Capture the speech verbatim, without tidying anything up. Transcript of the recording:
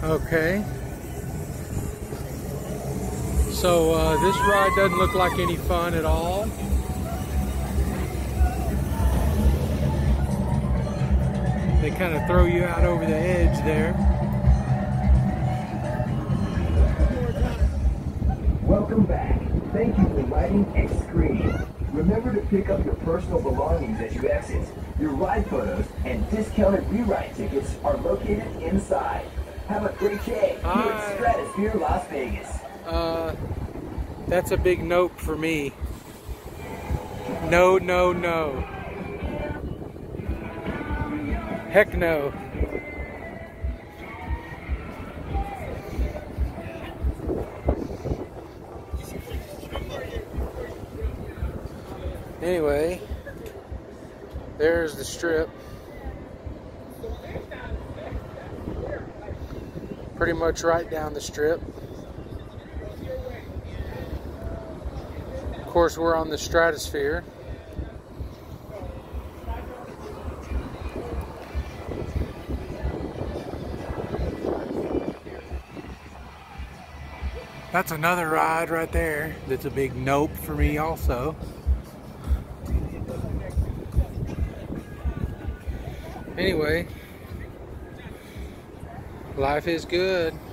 Okay. So uh, this ride doesn't look like any fun at all. They kind of throw you out over the edge there. Welcome back. Thank you for riding Extreme. Remember to pick up your personal belongings as you exit. Your ride photos and discounted re-ride tickets are located inside. Have a great day here at Stratosphere Las Vegas. Uh, that's a big nope for me. No, no, no. Heck no. Anyway, there's the strip. Pretty much right down the strip. Of course, we're on the Stratosphere. That's another ride right there. That's a big nope for me also. Anyway, life is good.